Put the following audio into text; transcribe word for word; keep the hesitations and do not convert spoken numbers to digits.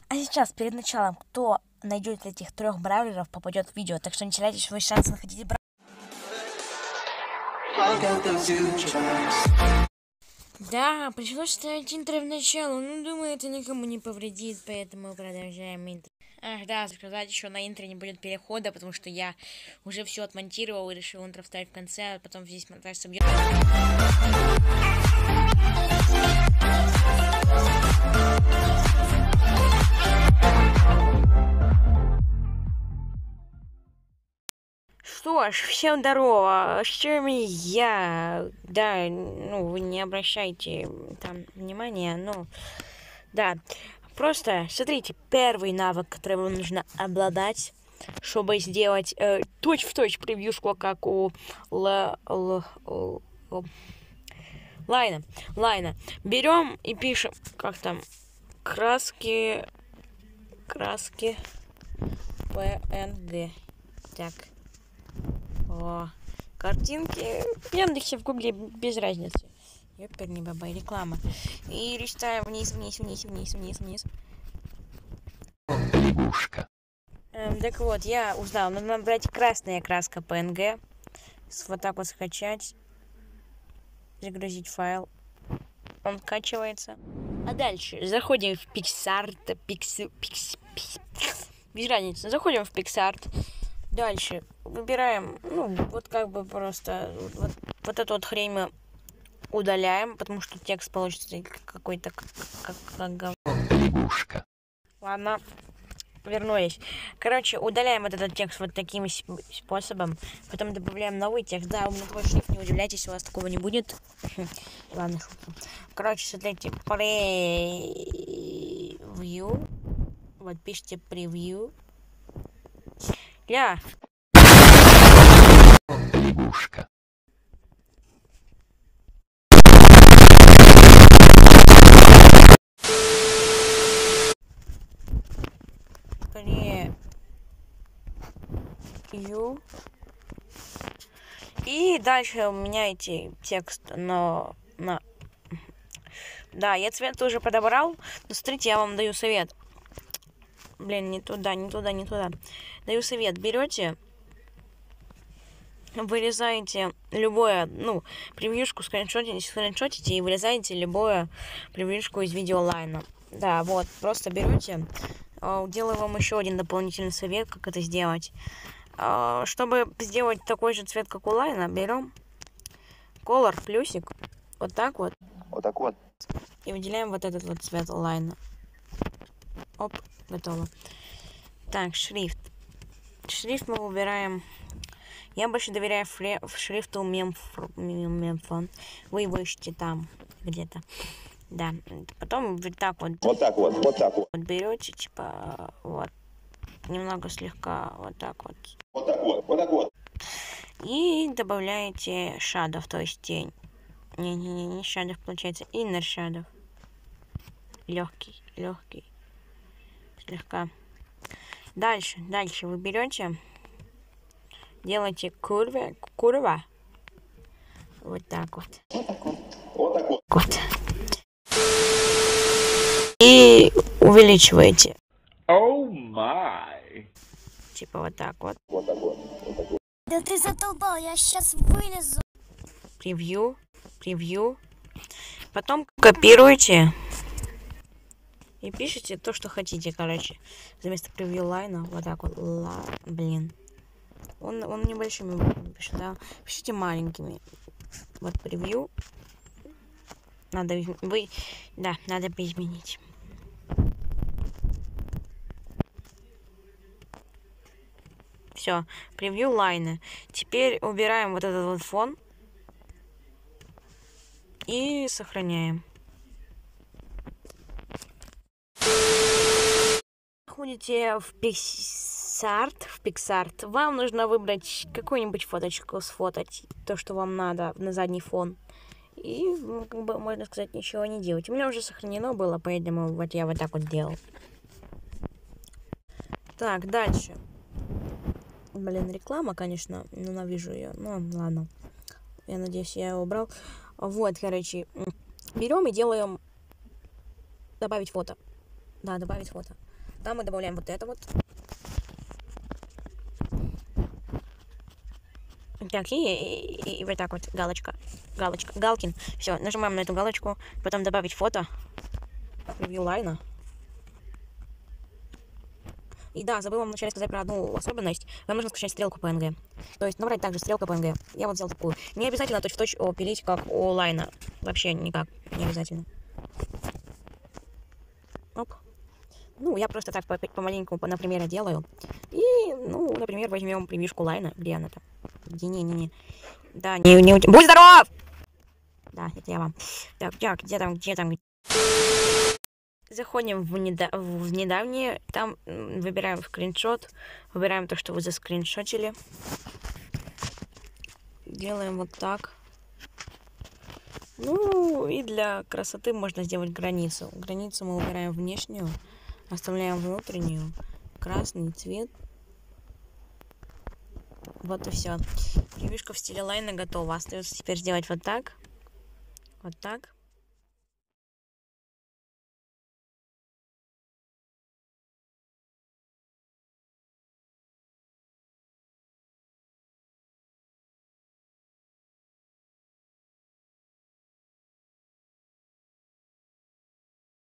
А сейчас, перед началом, кто найдет этих трех бравлеров, попадет в видео. Так что не теряйте свой шанс находить бравлеров. Да, пришлось ставить интро в начало. Ну, думаю, это никому не повредит, поэтому продолжаем интро. Ах, да, сказать еще на интро не будет перехода, потому что я уже все отмонтировал и решил интро вставить в конце, а потом здесь монтаж собьет. Что ж, всем здорово, с вами я, да, ну, вы не обращайте там внимания, ну, да, просто, смотрите, первый навык, который вам нужно обладать, чтобы сделать э, точь-в-точь превьюшку, как у Л... Л... Л... Л... Лайна, Лайна, берем и пишем, как там, краски, краски, пэ эн гэ, так. О, картинки в Яндексе, в Гугле, без разницы. Ёпер, не баба, реклама. И листаем вниз, вниз, вниз, вниз, вниз, вниз. Эм, так вот, я узнал, нужно брать красная краска пэ эн гэ. Вот так вот скачать. Загрузить файл. Он скачивается. А дальше заходим в PixArt. Пикс... Пикс... Пикс... Без разницы. Заходим в PixArt. Дальше выбираем, ну, вот как бы просто вот, вот эту вот хрень мы удаляем, потому что текст получится какой-то как, как, как говно. Ладно, вернулись. Короче, удаляем вот этот текст вот таким способом, потом добавляем новый текст. Да, у меня твой шрифт, не удивляйтесь, у вас такого не будет. Ладно, шутка. Короче, смотрите, превью. Вот пишите превью. Я. Лягушка. Превью. И дальше меняете текст на, на... Да, я цвет уже подобрал. Но смотрите, я вам даю совет. Блин, не туда, не туда, не туда. Даю совет. Берете, вырезаете любое, ну, превьюшку, скриншотите, скриншотите и вырезаете любое превьюшку из видеолайна. Да, вот, просто берете. Делаю вам еще один дополнительный совет, как это сделать. Чтобы сделать такой же цвет, как у лайна, берем color плюсик, вот так вот. Вот так вот. И выделяем вот этот вот цвет лайна. Оп, готово. Так, шрифт. Шрифт мы выбираем. Я больше доверяю фре... шрифту мемфон. Вы его ищете там где-то. Да. Потом вот так вот. Вот так вот, вот так вот. Вот берете, типа, вот. Немного слегка, вот так вот. Вот так вот, вот так вот. И добавляете шадов, то есть тень. Не-не-не, не шадов, получается. Inner шадов. Легкий, легкий. Слегка. Дальше, дальше вы берете, делаете курва, курва, вот так вот. Вот так вот. Вот так вот. Вот. И увеличиваете. Oh my. Типа вот так вот. Вот так вот. Вот так вот. Да ты задолбал, я сейчас вылезу. Превью, превью. Потом копируете. И пишите то, что хотите, короче. Вместо превью лайна, вот так вот. Ла... Блин. Он, он небольшими буквами пишет, да. Пишите маленькими. Вот превью. Надо вы... Да, надо изменить. Все, превью лайна. Теперь убираем вот этот вот фон. И сохраняем. Заходите в PixArt, в PixArt. Вам нужно выбрать какую-нибудь фоточку, сфотать то, что вам надо на задний фон. И, ну, как бы, можно сказать, ничего не делать. У меня уже сохранено было, поэтому вот я вот так вот делал. Так, дальше. Блин, реклама, конечно, ненавижу ее. Ну, ладно. Я надеюсь, я его убрал. Вот, короче, берем и делаем добавить фото. Да, добавить фото. Там мы добавляем вот это вот. Так, и, и, и вот так вот галочка. Галочка. Галкин. Все, нажимаем на эту галочку. Потом добавить фото. Ревью лайна. И да, забыла вам вначале сказать про одну особенность. Вам нужно скачать стрелку пэ эн гэ. То есть набрать также стрелка пэ эн гэ. Я вот взял такую. Не обязательно точь-в-точь пилить, как у лайна. Вообще никак. Не обязательно. Оп. Ну, я просто так помаленьку по, на примере делаю. И, ну, например, возьмем прививку лайна. Где она там? Где, не-не-не. Да, не, не... Будь здоров! Да, это я вам. Так, так, где там, где там? Заходим в, недо... в недавнее. Там выбираем скриншот. Выбираем то, что вы заскриншотили. Делаем вот так. Ну, и для красоты можно сделать границу. Границу мы убираем внешнюю. Оставляем внутреннюю. Красный цвет. Вот и все. Прививка в стиле лайна готова. Остается теперь сделать вот так. Вот так.